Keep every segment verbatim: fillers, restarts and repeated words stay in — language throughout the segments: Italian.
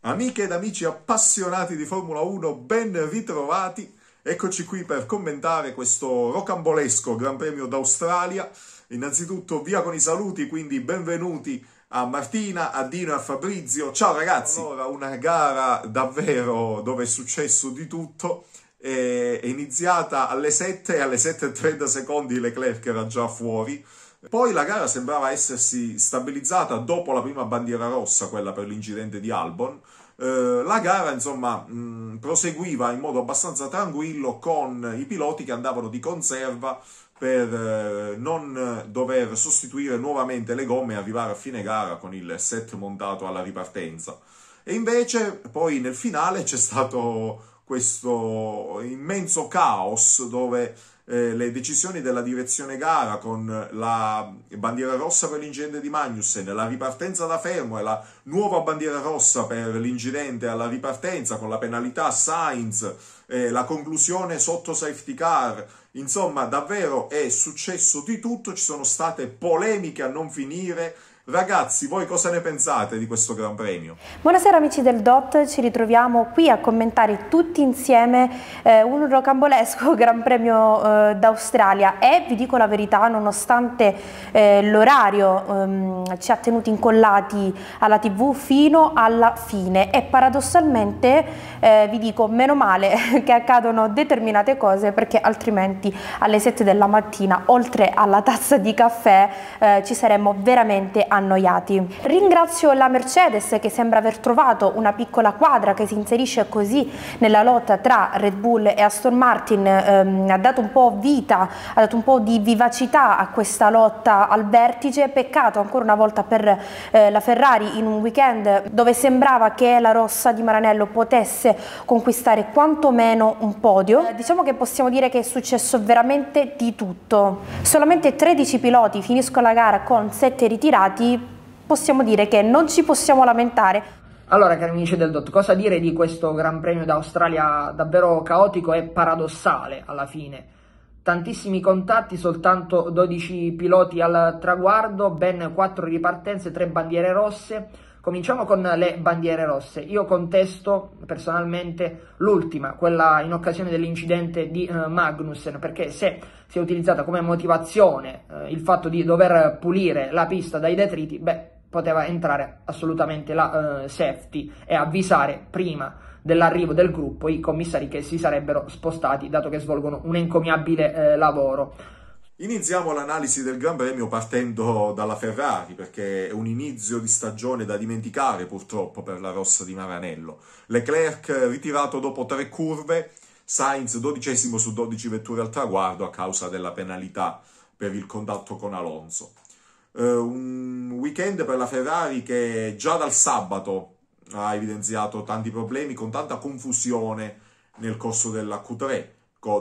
Amiche ed amici appassionati di Formula uno, ben ritrovati. Eccoci qui per commentare questo rocambolesco Gran Premio d'Australia. Innanzitutto via con i saluti, quindi benvenuti a Martina, a Dino e a Fabrizio. Ciao ragazzi! Allora, una gara davvero dove è successo di tutto. È iniziata alle sette e alle sette e trenta secondi Leclerc era già fuori. Poi la gara sembrava essersi stabilizzata dopo la prima bandiera rossa, quella per l'incidente di Albon. Eh, la gara, insomma, mh, proseguiva in modo abbastanza tranquillo con i piloti che andavano di conserva per eh, non dover sostituire nuovamente le gomme e arrivare a fine gara con il set montato alla ripartenza. E invece poi nel finale c'è stato questo immenso caos dove eh, le decisioni della direzione gara con la bandiera rossa per l'incidente di Magnussen, la ripartenza da fermo e la nuova bandiera rossa per l'incidente alla ripartenza con la penalità a Sainz, eh, la conclusione sotto safety car, insomma davvero è successo di tutto, ci sono state polemiche a non finire. Ragazzi, voi cosa ne pensate di questo Gran Premio? Buonasera amici del D O T, ci ritroviamo qui a commentare tutti insieme eh, un rocambolesco Gran Premio eh, d'Australia e vi dico la verità, nonostante eh, l'orario ehm, ci ha tenuti incollati alla tivù fino alla fine e paradossalmente eh, vi dico meno male che accadono determinate cose, perché altrimenti alle sette della mattina oltre alla tazza di caffè eh, ci saremmo veramente annoiati. Ringrazio la Mercedes che sembra aver trovato una piccola quadra che si inserisce così nella lotta tra Red Bull e Aston Martin, ehm, ha dato un po' vita, ha dato un po' di vivacità a questa lotta al vertice. Peccato ancora una volta per eh, la Ferrari in un weekend dove sembrava che la rossa di Maranello potesse conquistare quantomeno un podio. Eh, diciamo che possiamo dire che è successo veramente di tutto. Solamente tredici piloti finiscono la gara con sette ritirati. Possiamo dire che non ci possiamo lamentare. Allora, cari amici del D O T, cosa dire di questo Gran Premio d'Australia davvero caotico e paradossale alla fine? Tantissimi contatti, soltanto dodici piloti al traguardo, ben quattro ripartenze, tre bandiere rosse. Cominciamo con le bandiere rosse. Io contesto personalmente l'ultima, quella in occasione dell'incidente di eh, Magnussen, perché se si è utilizzata come motivazione eh, il fatto di dover pulire la pista dai detriti, beh, poteva entrare assolutamente la eh, safety e avvisare prima dell'arrivo del gruppo i commissari che si sarebbero spostati, dato che svolgono un encomiabile eh, lavoro. Iniziamo l'analisi del Gran Premio partendo dalla Ferrari, perché è un inizio di stagione da dimenticare purtroppo per la rossa di Maranello. Leclerc ritirato dopo tre curve, Sainz dodicesimo su dodici vetture al traguardo a causa della penalità per il contatto con Alonso. Uh, un weekend per la Ferrari che già dal sabato ha evidenziato tanti problemi, con tanta confusione nel corso della Q tre,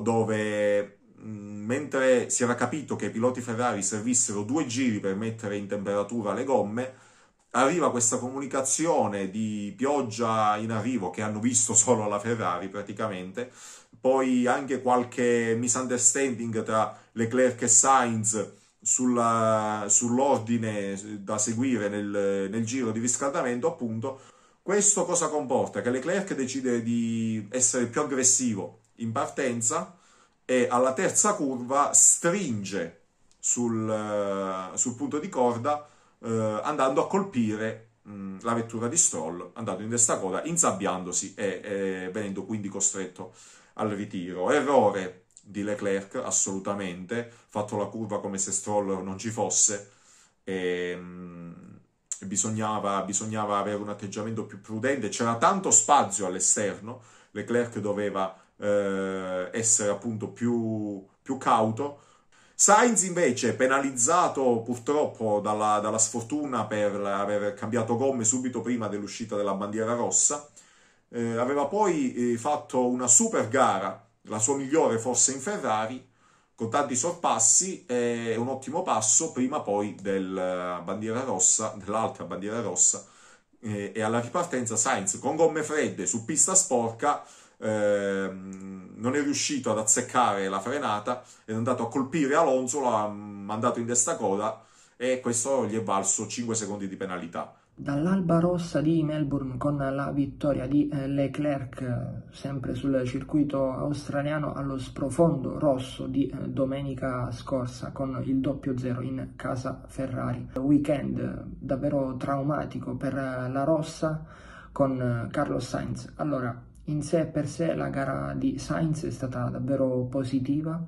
dove mentre si era capito che i piloti Ferrari servissero due giri per mettere in temperatura le gomme, arriva questa comunicazione di pioggia in arrivo che hanno visto solo la Ferrari praticamente, poi anche qualche misunderstanding tra Leclerc e Sainz sulla, sull'ordine da seguire nel, nel giro di riscaldamento, appunto. Questo cosa comporta? Che Leclerc decide di essere più aggressivo in partenza e alla terza curva stringe sul, uh, sul punto di corda uh, andando a colpire mh, la vettura di Stroll, andando in testacoda, insabbiandosi e, e venendo quindi costretto al ritiro. Errore di Leclerc, assolutamente, fatto la curva come se Stroll non ci fosse e, mh, bisognava, bisognava avere un atteggiamento più prudente, c'era tanto spazio all'esterno, Leclerc doveva Eh, essere appunto più, più cauto. Sainz invece penalizzato purtroppo dalla, dalla sfortuna per aver cambiato gomme subito prima dell'uscita della bandiera rossa, eh, aveva poi eh, fatto una super gara, la sua migliore forse in Ferrari, con tanti sorpassi e un ottimo passo prima poi della bandiera rossa, dell'altra bandiera rossa, eh, e alla ripartenza Sainz con gomme fredde su pista sporca Eh, non è riuscito ad azzeccare la frenata, è andato a colpire Alonso, l'ha mandato in testacoda e questo gli è valso cinque secondi di penalità. Dall'alba rossa di Melbourne con la vittoria di Leclerc sempre sul circuito australiano allo sprofondo rosso di domenica scorsa con il doppio zero in casa Ferrari. Weekend davvero traumatico per la rossa con Carlos Sainz. Allora, in sé per sé la gara di Sainz è stata davvero positiva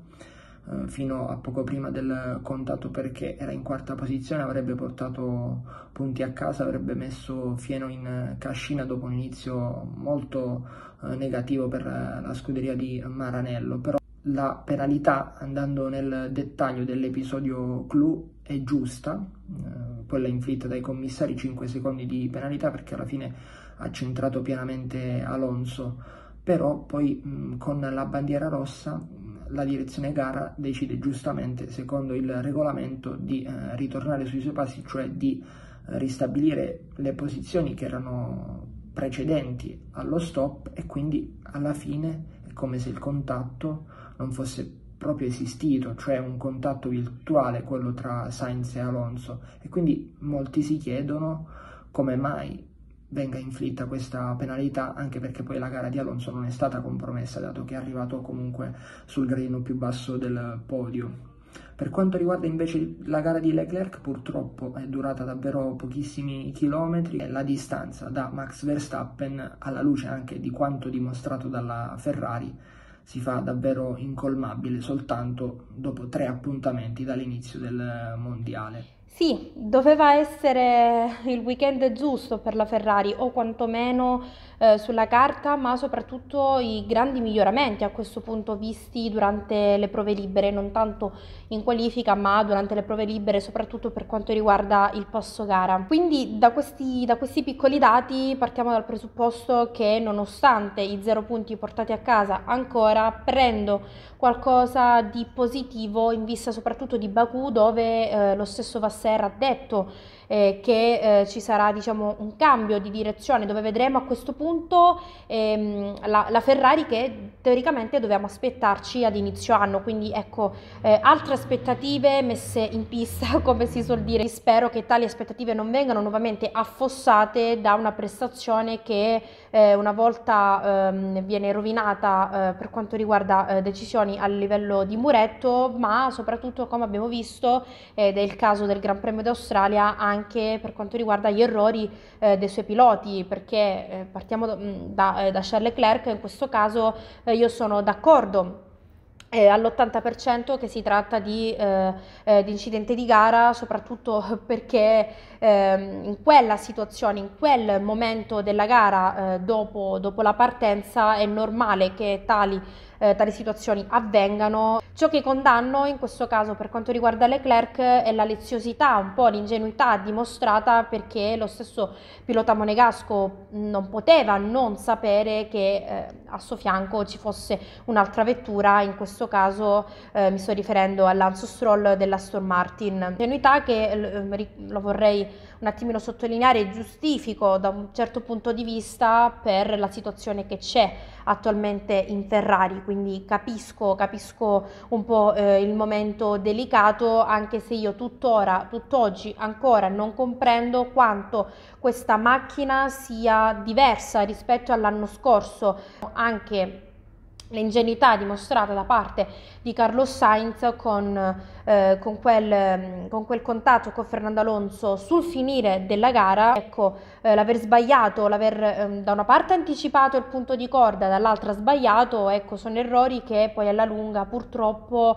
fino a poco prima del contatto, perché era in quarta posizione, avrebbe portato punti a casa, avrebbe messo fieno in cascina dopo un inizio molto eh, negativo per la scuderia di Maranello. Però la penalità, andando nel dettaglio dell'episodio clou, è giusta, eh, quella inflitta dai commissari, cinque secondi di penalità, perché alla fine ha centrato pienamente Alonso. Però poi mh, con la bandiera rossa la direzione gara decide giustamente, secondo il regolamento, di eh, ritornare sui suoi passi, cioè di eh, ristabilire le posizioni che erano precedenti allo stop, e quindi alla fine è come se il contatto non fosse proprio esistito, cioè un contatto virtuale, quello tra Sainz e Alonso. E quindi molti si chiedono come mai venga inflitta questa penalità, anche perché poi la gara di Alonso non è stata compromessa, dato che è arrivato comunque sul gradino più basso del podio. Per quanto riguarda invece la gara di Leclerc, purtroppo è durata davvero pochissimi chilometri. La distanza da Max Verstappen, alla luce anche di quanto dimostrato dalla Ferrari, si fa davvero incolmabile soltanto dopo tre appuntamenti dall'inizio del mondiale. Sì, doveva essere il weekend giusto per la Ferrari, o quantomeno eh, sulla carta, ma soprattutto i grandi miglioramenti a questo punto visti durante le prove libere, non tanto in qualifica, ma durante le prove libere, soprattutto per quanto riguarda il post gara. Quindi da questi, da questi piccoli dati partiamo dal presupposto che, nonostante i zero punti portati a casa, ancora prendo qualcosa di positivo in vista soprattutto di Baku, dove eh, lo stesso Vasser ha detto eh, che eh, ci sarà, diciamo, un cambio di direzione, dove vedremo a questo punto ehm, la, la Ferrari che teoricamente dovevamo aspettarci ad inizio anno. Quindi ecco, eh, altre aspettative messe in pista, come si suol dire. Spero che tali aspettative non vengano nuovamente affossate da una prestazione che eh, una volta ehm, viene rovinata eh, per quanto riguarda eh, decisioni a livello di muretto, ma soprattutto, come abbiamo visto, ed è il caso del Gran Premio d'Australia, anche per quanto riguarda gli errori eh, dei suoi piloti, perché eh, partiamo da, da, da Charles Leclerc. In questo caso eh, io sono d'accordo Eh, all'ottanta per cento che si tratta di, eh, eh, di incidente di gara, soprattutto perché eh, in quella situazione, in quel momento della gara, eh, dopo, dopo la partenza, è normale che tali, eh, tali situazioni avvengano. Ciò che condanno in questo caso per quanto riguarda Leclerc è la leziosità, un po' l'ingenuità dimostrata, perché lo stesso pilota monegasco non poteva non sapere che eh, a suo fianco ci fosse un'altra vettura. In questo caso eh, mi sto riferendo al Lance Stroll dell'Aston Martin. Ingenuità che, eh, lo vorrei un attimino sottolineare, e giustifico da un certo punto di vista per la situazione che c'è attualmente in Ferrari. Quindi capisco, capisco un po' eh, il momento delicato, anche se io tuttora, tutt'oggi ancora non comprendo quanto questa macchina sia diversa rispetto all'anno scorso. Anche l'ingenuità dimostrata da parte di Carlos Sainz con, eh, con, quel, con quel contatto con Fernando Alonso sul finire della gara. Ecco, eh, l'aver sbagliato, l'aver eh, da una parte anticipato il punto di corda, dall'altra sbagliato, ecco, sono errori che poi alla lunga purtroppo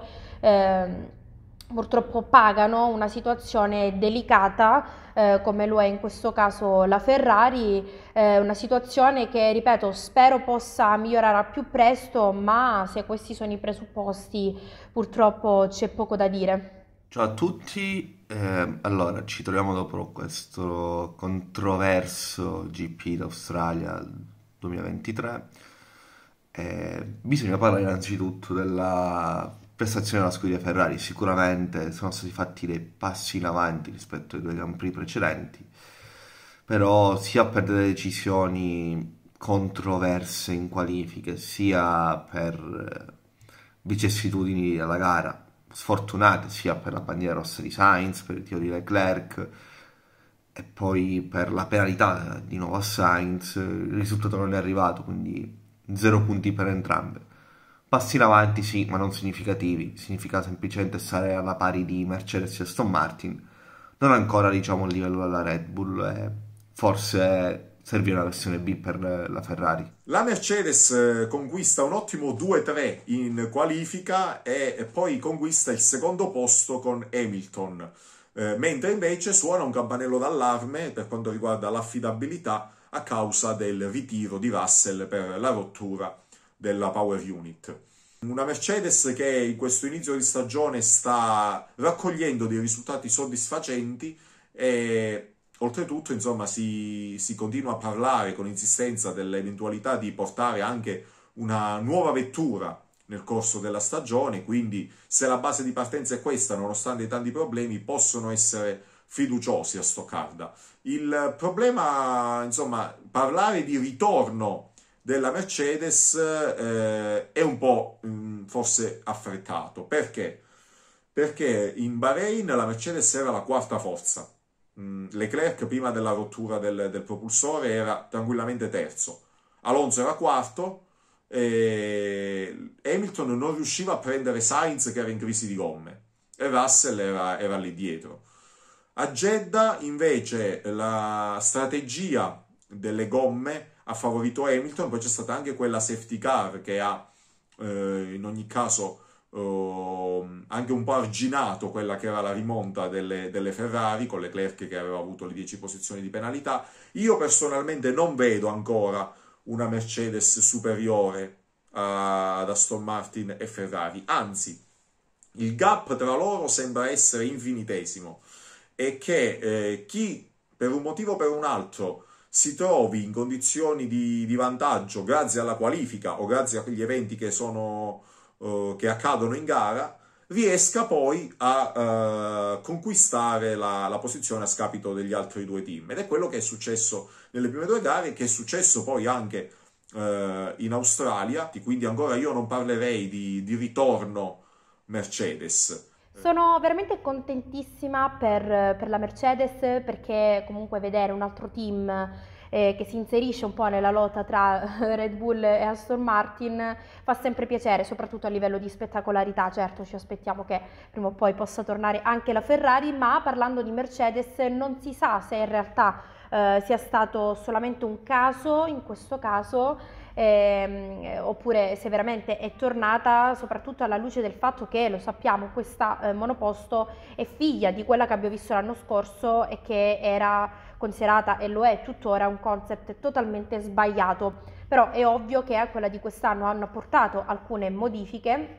eh, purtroppo pagano una situazione delicata eh, come lo è in questo caso la Ferrari, eh, una situazione che, ripeto, spero possa migliorare al più presto, ma se questi sono i presupposti purtroppo c'è poco da dire. Ciao a tutti, eh, allora ci troviamo dopo questo controverso G P d'Australia duemilaventitré. Eh, bisogna parlare innanzitutto della prestazione della scuderia Ferrari. Sicuramente sono stati fatti dei passi in avanti rispetto ai due Grand Prix precedenti, però sia per delle decisioni controverse in qualifiche, sia per vicissitudini alla gara sfortunate, sia per la bandiera rossa di Sainz, per il tiro di Leclerc, e poi per la penalità di nuovo a Sainz il risultato non è arrivato, quindi zero punti per entrambe. Passi in avanti sì, ma non significativi, significa semplicemente stare alla pari di Mercedes e Aston Martin, non ancora diciamo il livello della Red Bull, e forse serve una versione B per la Ferrari. La Mercedes conquista un ottimo due tre in qualifica e poi conquista il secondo posto con Hamilton, eh, mentre invece suona un campanello d'allarme per quanto riguarda l'affidabilità a causa del ritiro di Russell per la rottura della Power Unit. Una Mercedes che in questo inizio di stagione sta raccogliendo dei risultati soddisfacenti e oltretutto, insomma, si, si continua a parlare con insistenza dell'eventualità di portare anche una nuova vettura nel corso della stagione, quindi se la base di partenza è questa, nonostante i tanti problemi, possono essere fiduciosi a Stoccarda. Il problema, insomma, parlare di ritorno della Mercedes eh, è un po' mh, forse affrettato. Perché? Perché in Bahrain la Mercedes era la quarta forza. Leclerc prima della rottura del, del propulsore era tranquillamente terzo, Alonso era quarto e Hamilton non riusciva a prendere Sainz che era in crisi di gomme e Russell era, era lì dietro. A Jeddah invece la strategia delle gomme ha favorito Hamilton, poi c'è stata anche quella safety car che ha eh, in ogni caso Uh, anche un po' arginato quella che era la rimonta delle, delle Ferrari, con Leclerc che aveva avuto le dieci posizioni di penalità. Io personalmente non vedo ancora una Mercedes superiore a, ad Aston Martin e Ferrari, anzi il gap tra loro sembra essere infinitesimo e che eh, chi per un motivo o per un altro si trovi in condizioni di, di vantaggio grazie alla qualifica o grazie agli eventi che sono che accadono in gara, riesca poi a uh, conquistare la, la posizione a scapito degli altri due team. Ed è quello che è successo nelle prime due gare, che è successo poi anche uh, in Australia, quindi ancora io non parlerei di, di ritorno Mercedes. Sono veramente contentissima per, per la Mercedes, perché comunque vedere un altro team eh, che si inserisce un po' nella lotta tra Red Bull e Aston Martin fa sempre piacere, soprattutto a livello di spettacolarità. Certo, ci aspettiamo che prima o poi possa tornare anche la Ferrari, ma parlando di Mercedes non si sa se in realtà eh, sia stato solamente un caso in questo caso, Eh, oppure se veramente è tornata, soprattutto alla luce del fatto che, lo sappiamo, questa eh, monoposto è figlia di quella che abbiamo visto l'anno scorso e che era considerata, e lo è tuttora, un concept totalmente sbagliato. Però è ovvio che a quella di quest'anno hanno apportato alcune modifiche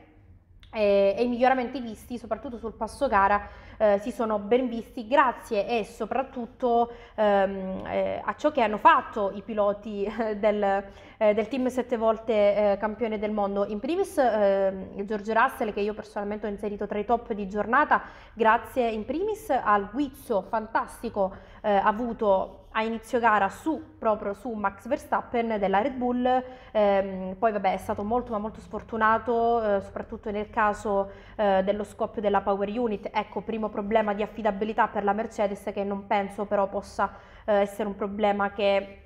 e, e i miglioramenti visti soprattutto sul passo gara eh, si sono ben visti grazie e soprattutto ehm, eh, a ciò che hanno fatto i piloti eh, del, eh, del team sette volte eh, campione del mondo. In primis eh, George Russell, che io personalmente ho inserito tra i top di giornata, grazie in primis al guizzo fantastico eh, avuto a inizio gara su, proprio su Max Verstappen della Red Bull. Ehm, poi vabbè, è stato molto ma molto sfortunato, eh, soprattutto nel caso eh, dello scoppio della Power Unit. Ecco, primo problema di affidabilità per la Mercedes, che non penso però possa eh, essere un problema che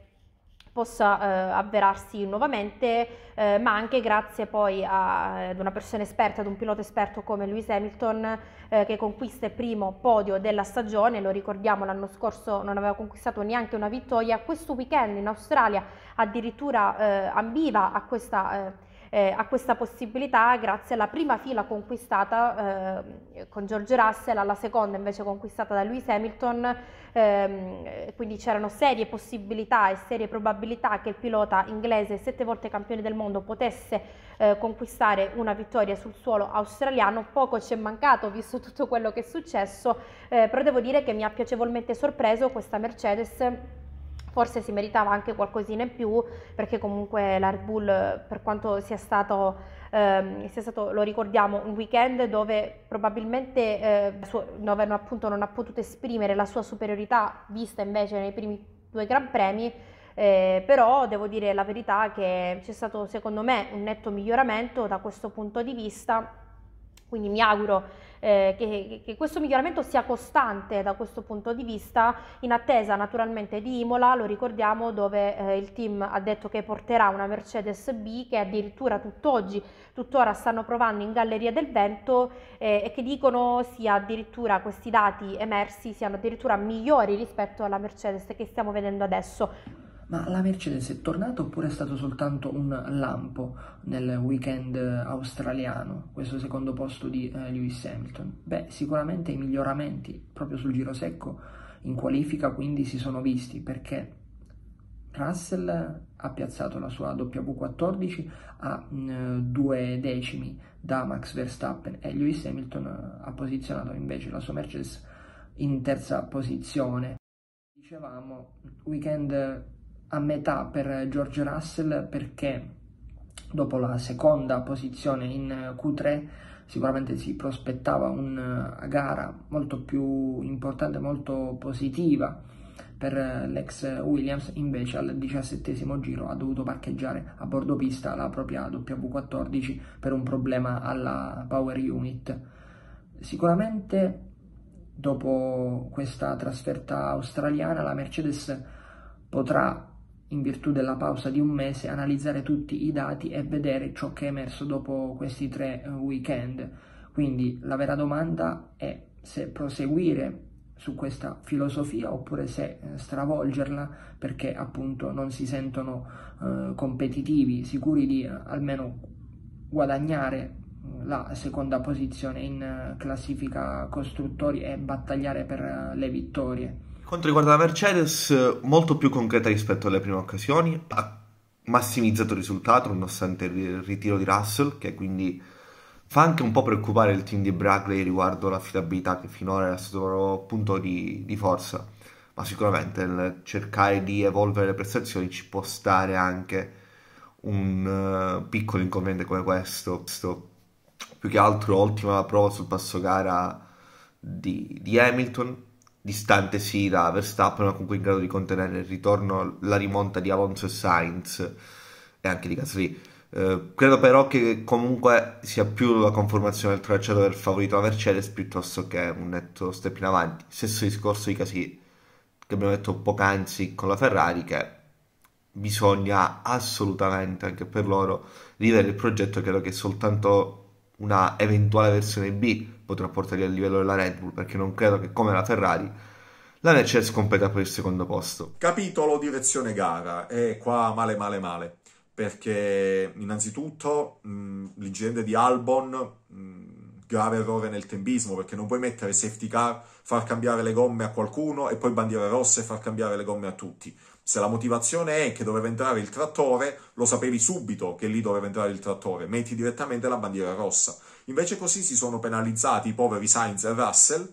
possa eh, avverarsi nuovamente, eh, ma anche grazie poi a, ad una persona esperta, ad un pilota esperto come Lewis Hamilton, eh, che conquista il primo podio della stagione. Lo ricordiamo, l'anno scorso non aveva conquistato neanche una vittoria, questo weekend in Australia addirittura eh, ambiva a questa eh, Eh, a questa possibilità grazie alla prima fila conquistata eh, con George Russell, alla seconda invece conquistata da Lewis Hamilton, ehm, quindi c'erano serie possibilità e serie probabilità che il pilota inglese, sette volte campione del mondo, potesse eh, conquistare una vittoria sul suolo australiano. Poco ci è mancato visto tutto quello che è successo, eh, però devo dire che mi ha piacevolmente sorpreso questa Mercedes. Forse si meritava anche qualcosina in più, perché comunque la Red Bull, per quanto sia stato, ehm, sia stato, lo ricordiamo, un weekend dove probabilmente eh, dove appunto non ha potuto esprimere la sua superiorità vista invece nei primi due Gran Premi, eh, però devo dire la verità che c'è stato secondo me un netto miglioramento da questo punto di vista. Quindi mi auguro eh, che, che questo miglioramento sia costante da questo punto di vista, in attesa naturalmente di Imola, lo ricordiamo, dove eh, il team ha detto che porterà una Mercedes B che addirittura tutt'oggi, tuttora stanno provando in Galleria del Vento eh, e che dicono sia addirittura, questi dati emersi siano addirittura migliori rispetto alla Mercedes che stiamo vedendo adesso. Ma la Mercedes è tornata oppure è stato soltanto un lampo nel weekend australiano, questo secondo posto di eh, Lewis Hamilton? Beh, sicuramente i miglioramenti proprio sul giro secco in qualifica quindi si sono visti, perché Russell ha piazzato la sua W quattordici a mh, due decimi da Max Verstappen e Lewis Hamilton ha posizionato invece la sua Mercedes in terza posizione. Dicevamo, weekend a metà per George Russell, perché dopo la seconda posizione in Q tre sicuramente si prospettava una gara molto più importante, molto positiva per l'ex Williams. Invece al diciassettesimo giro ha dovuto parcheggiare a bordo pista la propria W quattordici per un problema alla power unit. Sicuramente dopo questa trasferta australiana la Mercedes potrà, in virtù della pausa di un mese, analizzare tutti i dati e vedere ciò che è emerso dopo questi tre weekend. Quindi la vera domanda è se proseguire su questa filosofia oppure se stravolgerla, perché appunto non si sentono eh, competitivi, sicuri di eh, almeno guadagnare la seconda posizione in classifica costruttori e battagliare per le vittorie. Quanto riguarda la Mercedes, molto più concreta rispetto alle prime occasioni, ha massimizzato il risultato nonostante il ritiro di Russell, che quindi fa anche un po' preoccupare il team di Brackley riguardo l'affidabilità che finora era stato il loro punto di, di forza, ma sicuramente nel cercare di evolvere le prestazioni ci può stare anche un uh, piccolo inconveniente come questo. questo. Più che altro ultima prova sul passo gara di, di Hamilton, distante sì da Verstappen, ma comunque in grado di contenere il ritorno, la rimonta di Alonso e Sainz e anche di Gasly. Eh, credo però che comunque sia più la conformazione del tracciato del favorito a Mercedes piuttosto che un netto step in avanti. Stesso discorso di Gasly che abbiamo detto poc'anzi con la Ferrari, che bisogna assolutamente anche per loro rivedere il progetto. Credo che soltanto una eventuale versione B potrà portarli al livello della Red Bull, perché non credo che come la Ferrari la Mercedes competa per il secondo posto. Capitolo direzione gara, e qua male male male, perché innanzitutto mh, l'incidente di Albon, mh, grave errore nel tempismo, perché non puoi mettere safety car, far cambiare le gomme a qualcuno e poi bandiera rossa e far cambiare le gomme a tutti. Se la motivazione è che doveva entrare il trattore, lo sapevi subito che lì doveva entrare il trattore, metti direttamente la bandiera rossa. Invece così si sono penalizzati i poveri Sainz e Russell,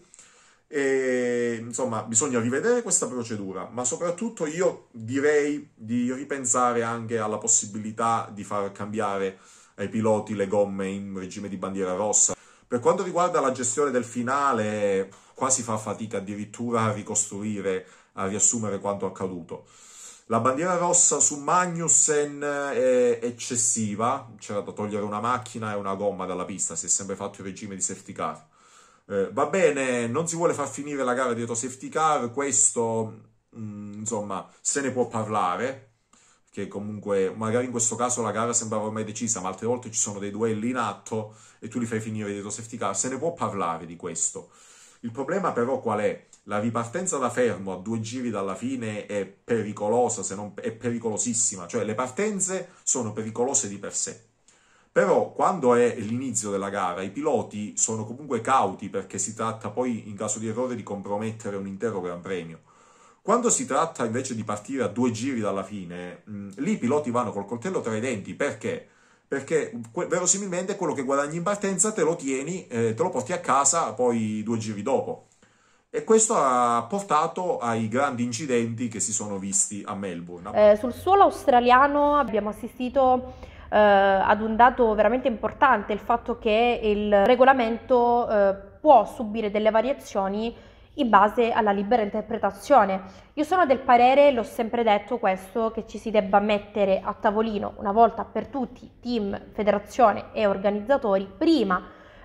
e insomma bisogna rivedere questa procedura, ma soprattutto io direi di ripensare anche alla possibilità di far cambiare ai piloti le gomme in regime di bandiera rossa. Per quanto riguarda la gestione del finale, qua si fa fatica addirittura a ricostruire, a riassumere quanto accaduto. La bandiera rossa su Magnussen è eccessiva, c'era da togliere una macchina e una gomma dalla pista, si è sempre fatto il regime di safety car. Eh, va bene, non si vuole far finire la gara dietro safety car, questo mh, insomma se ne può parlare, che comunque magari in questo caso la gara sembrava ormai decisa, ma altre volte ci sono dei duelli in atto e tu li fai finire dietro safety car, se ne può parlare di questo. Il problema però qual è? La ripartenza da fermo a due giri dalla fine è pericolosa, se non è pericolosissima, cioè le partenze sono pericolose di per sé. Però quando è l'inizio della gara i piloti sono comunque cauti, perché si tratta poi in caso di errore di compromettere un intero Gran Premio. Quando si tratta invece di partire a due giri dalla fine, mh, lì i piloti vanno col coltello tra i denti, perché? Perché verosimilmente quello che guadagni in partenza te lo tieni, eh, te lo porti a casa poi due giri dopo. E questo ha portato ai grandi incidenti che si sono visti a Melbourne. Eh, sul suolo australiano abbiamo assistito eh, ad un dato veramente importante, il fatto che il regolamento eh, può subire delle variazioni in base alla libera interpretazione. Io sono del parere, l'ho sempre detto questo, che ci si debba mettere a tavolino una volta per tutti, team, federazione e organizzatori, prima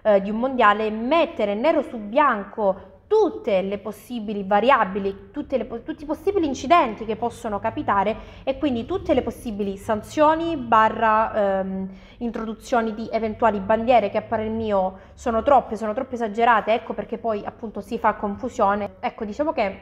eh, di un mondiale, mettere nero su bianco tutte le possibili variabili, tutte le, tutti i possibili incidenti che possono capitare e quindi tutte le possibili sanzioni barra ehm, introduzioni di eventuali bandiere che a parer mio sono troppe, sono troppo esagerate, ecco perché poi appunto si fa confusione. Ecco, diciamo che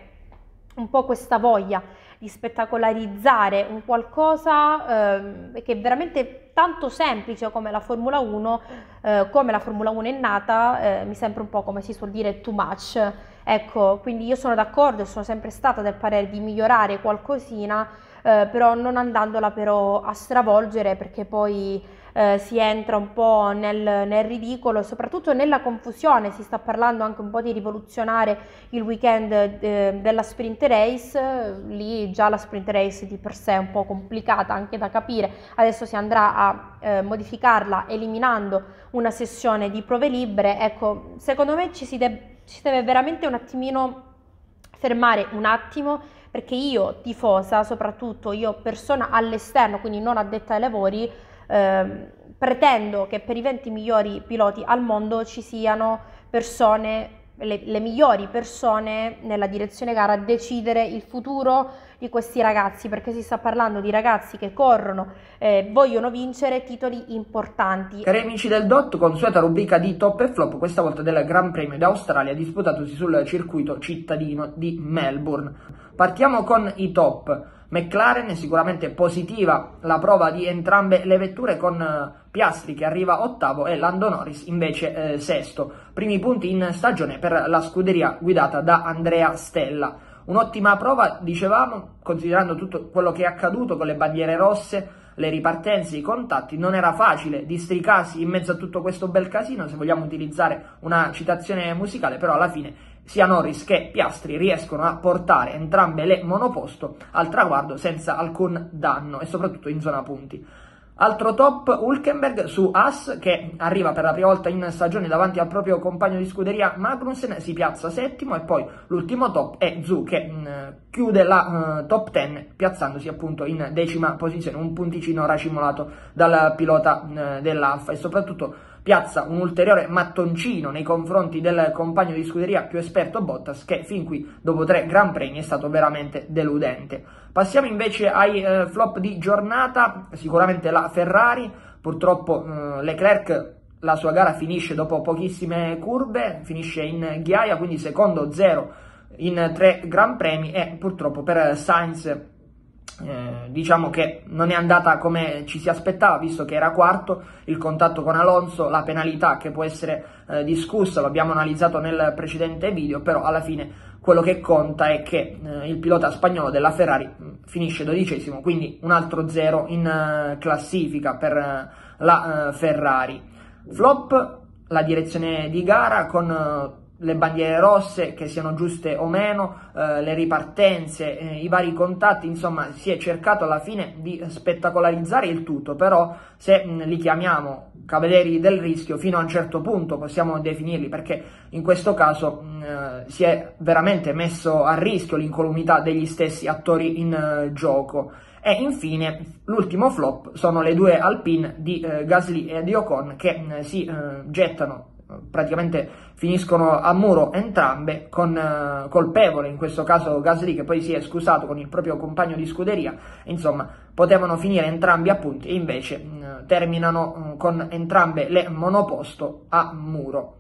un po' questa voglia di spettacolarizzare un qualcosa eh, che è veramente tanto semplice come la Formula uno, eh, come la Formula uno è nata, eh, mi sembra un po' come si suol dire too much. Ecco, quindi io sono d'accordo e sono sempre stata del parere di migliorare qualcosina, eh, però non andandola però a stravolgere perché poi eh, si entra un po' nel, nel ridicolo e soprattutto nella confusione. Si sta parlando anche un po' di rivoluzionare il weekend eh, della sprint race, lì già la sprint race di per sé è un po' complicata anche da capire, adesso si andrà a eh, modificarla eliminando una sessione di prove libere. Ecco, secondo me ci si, de- ci si deve veramente un attimino fermare un attimo, perché io tifosa, soprattutto io persona all'esterno, quindi non addetta ai lavori, eh, pretendo che per i venti migliori piloti al mondo ci siano persone, le, le migliori persone nella direzione gara a decidere il futuro di questi ragazzi, perché si sta parlando di ragazzi che corrono, eh, vogliono vincere titoli importanti. Cari amici del Dot, consueta rubrica di top e flop, questa volta del Gran Premio d'Australia disputatosi sul circuito cittadino di Melbourne. Partiamo con i top. McLaren, sicuramente positiva la prova di entrambe le vetture, con Piastri che arriva ottavo e Lando Norris invece eh, sesto. Primi punti in stagione per la scuderia guidata da Andrea Stella. Un'ottima prova, dicevamo, considerando tutto quello che è accaduto con le bandiere rosse, le ripartenze, i contatti. Non era facile districarsi in mezzo a tutto questo bel casino, se vogliamo utilizzare una citazione musicale, però alla fine sia Norris che Piastri riescono a portare entrambe le monoposto al traguardo senza alcun danno e soprattutto in zona punti. Altro top, Hülkenberg su Haas, che arriva per la prima volta in stagione davanti al proprio compagno di scuderia Magnussen, si piazza settimo, e poi l'ultimo top è Zhou che mh, chiude la uh, top dieci piazzandosi appunto in decima posizione, un punticino racimolato dal pilota uh, dell'Alfa, e soprattutto piazza un ulteriore mattoncino nei confronti del compagno di scuderia più esperto Bottas, che fin qui dopo tre Gran Premi è stato veramente deludente. Passiamo invece ai eh, flop di giornata. Sicuramente la Ferrari, purtroppo eh, Leclerc la sua gara finisce dopo pochissime curve, finisce in ghiaia, quindi secondo zero in tre Gran Premi, e purtroppo per Sainz Eh, diciamo che non è andata come ci si aspettava, visto che era quarto. Il contatto con Alonso, la penalità che può essere eh, discussa, lo abbiamo analizzato nel precedente video, però alla fine quello che conta è che eh, il pilota spagnolo della Ferrari mh, finisce dodicesimo, quindi un altro zero in uh, classifica per uh, la uh, Ferrari. Flop, la direzione di gara, con uh, le bandiere rosse, che siano giuste o meno, eh, le ripartenze, eh, i vari contatti, insomma si è cercato alla fine di spettacolarizzare il tutto, però se mh, li chiamiamo cavalieri del rischio fino a un certo punto possiamo definirli, perché in questo caso mh, eh, si è veramente messo a rischio l'incolumità degli stessi attori in uh, gioco. E infine l'ultimo flop sono le due Alpine di eh, Gasly e di Ocon, che mh, si eh, gettano, praticamente finiscono a muro entrambe, con uh, colpevole in questo caso Gasly, che poi si è scusato con il proprio compagno di scuderia. Insomma, potevano finire entrambi a punti e invece uh, terminano uh, con entrambe le monoposto a muro.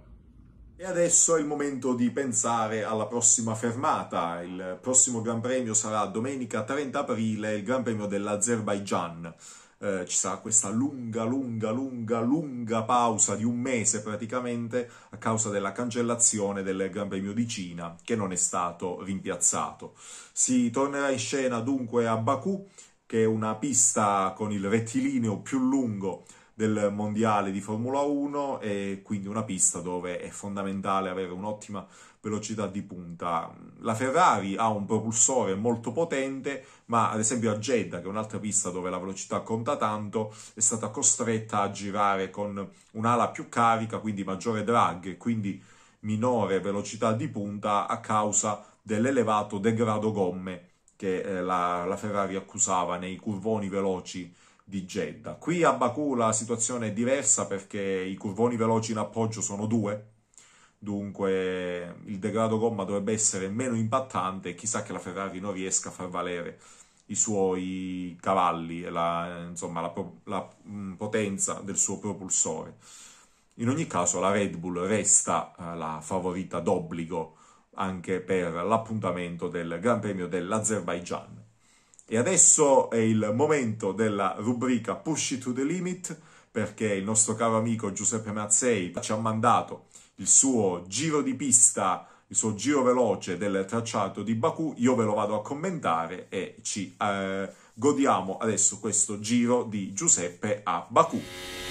E adesso è il momento di pensare alla prossima fermata. Il prossimo Gran Premio sarà domenica trenta aprile, il Gran Premio dell'Azerbaigian. Eh, ci sarà questa lunga, lunga, lunga, lunga pausa di un mese praticamente a causa della cancellazione del Gran Premio di Cina, che non è stato rimpiazzato. Si tornerà in scena dunque a Baku, che è una pista con il rettilineo più lungo del mondiale di Formula uno, e quindi una pista dove è fondamentale avere un'ottima velocità di punta. La Ferrari ha un propulsore molto potente, ma ad esempio a Jeddah, che è un'altra pista dove la velocità conta tanto, è stata costretta a girare con un'ala più carica, quindi maggiore drag e quindi minore velocità di punta a causa dell'elevato degrado gomme che eh, la, la Ferrari accusava nei curvoni veloci di Jeddah. Qui a Baku la situazione è diversa perché i curvoni veloci in appoggio sono due, dunque il degrado gomma dovrebbe essere meno impattante e chissà che la Ferrari non riesca a far valere i suoi cavalli e la, insomma, la, la mh, potenza del suo propulsore. In ogni caso la Red Bull resta uh, la favorita d'obbligo anche per l'appuntamento del Gran Premio dell'Azerbaigian. E adesso è il momento della rubrica Push It to the Limit, perché il nostro caro amico Giuseppe Mazzei ci ha mandato il suo giro di pista, il suo giro veloce del tracciato di Baku. Io ve lo vado a commentare e ci eh, godiamo adesso questo giro di Giuseppe a Baku.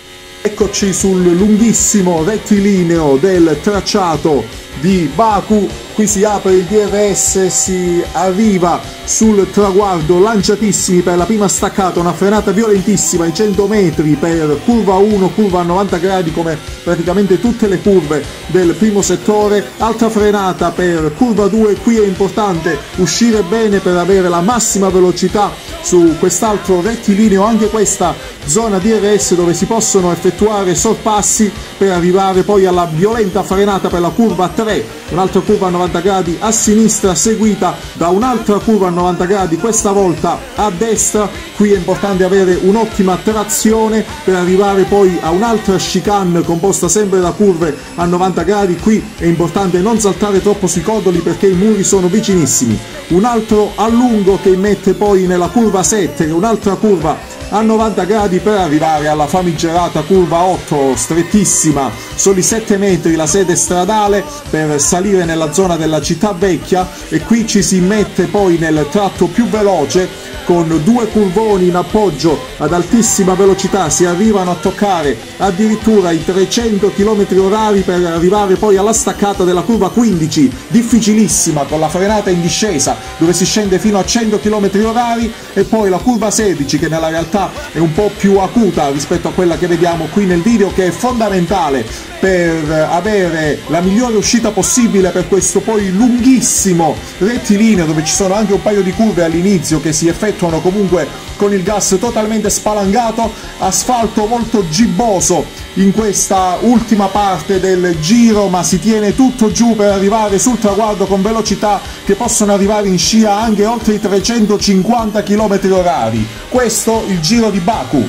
Eccoci sul lunghissimo rettilineo del tracciato di Baku. Qui si apre il D R S e si arriva sul traguardo, lanciatissimi per la prima staccata, una frenata violentissima ai cento metri per curva uno, curva a novanta gradi come praticamente tutte le curve del primo settore, altra frenata per curva due. Qui è importante uscire bene per avere la massima velocità su quest'altro rettilineo, anche questa zona D R S dove si possono effettuare sorpassi per arrivare poi alla violenta frenata per la curva tre, un'altra curva a novanta gradi a sinistra seguita da un'altra curva a novanta gradi, questa volta a destra. Qui è importante avere un'ottima trazione per arrivare poi a un'altra chicane composta sempre da curve a novanta gradi. Qui è importante non saltare troppo sui codoli perché i muri sono vicinissimi. Un altro allungo che mette poi nella curva sette, un'altra curva a novanta gradi per arrivare alla famigerata curva otto, strettissima, soli sette metri la sede stradale per salire nella zona della città vecchia, e qui ci si mette poi nel tratto più veloce con due curvoni in appoggio ad altissima velocità. Si arrivano a toccare addirittura i trecento chilometri orari per arrivare poi alla staccata della curva quindici, difficilissima con la frenata in discesa dove si scende fino a cento chilometri orari, e poi la curva sedici che nella realtà è un po' più acuta rispetto a quella che vediamo qui nel video, che è fondamentale per avere la migliore uscita possibile per questo poi lunghissimo rettilineo dove ci sono anche un paio di curve all'inizio che si effettuano comunque con il gas totalmente spalancato. Asfalto molto gibboso in questa ultima parte del giro, ma si tiene tutto giù per arrivare sul traguardo con velocità che possono arrivare in scia anche oltre i trecentocinquanta chilometri orari. Questo il giro di Baku.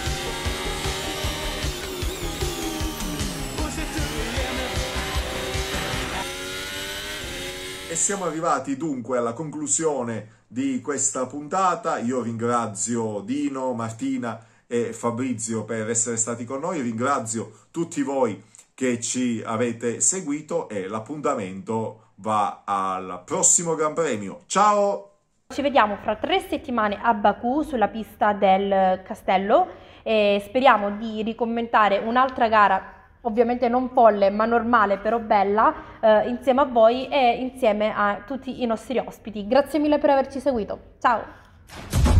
E siamo arrivati dunque alla conclusione di questa puntata. Io ringrazio Dino, Martina e Fabrizio per essere stati con noi, ringrazio tutti voi che ci avete seguito e l'appuntamento va al prossimo Gran Premio. Ciao! Ci vediamo fra tre settimane a Baku sulla pista del Castello e speriamo di ricommentare un'altra gara, ovviamente non folle ma normale però bella, eh, insieme a voi e insieme a tutti i nostri ospiti. Grazie mille per averci seguito, ciao!